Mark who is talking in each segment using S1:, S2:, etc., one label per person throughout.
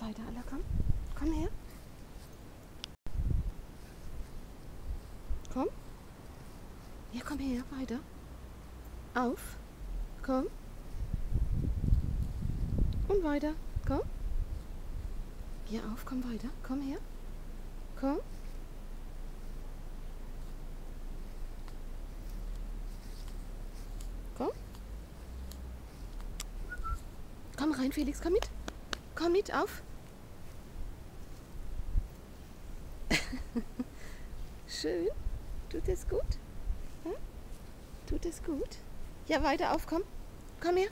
S1: weiter, Alla, komm. Komm her. Komm. Ja, komm her, weiter. Auf. Komm. Und weiter. Komm. Ja, auf, komm weiter. Komm her. Komm. Komm. Komm rein, Felix, komm mit. Komm mit, auf. Schön. Tut es gut? Hm? Tut es gut? Ja, weiter auf, komm. Komm her.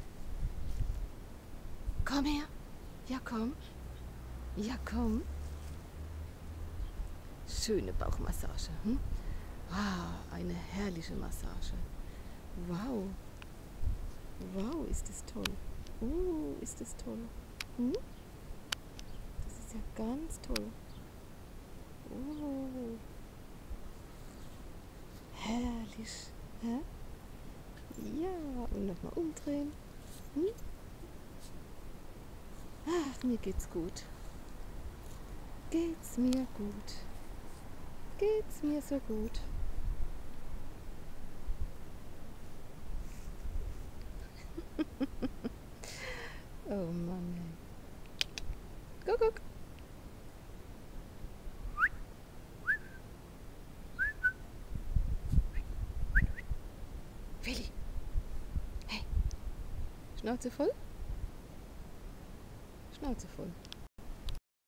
S1: Komm her. Ja, komm. Ja, komm. Schöne Bauchmassage. Hm? Ah, eine herrliche Massage. Wow. Wow, ist das toll. Ist das toll. Hm? Das ist ja ganz toll. Herrlich. Hä? Ja, und nochmal umdrehen. Hm? Ach, mir geht's gut. Geht's mir gut. Geht's mir so gut. Oh Mann, ey. Guck. Feli. Hey. Schnauze voll? Schnauze voll.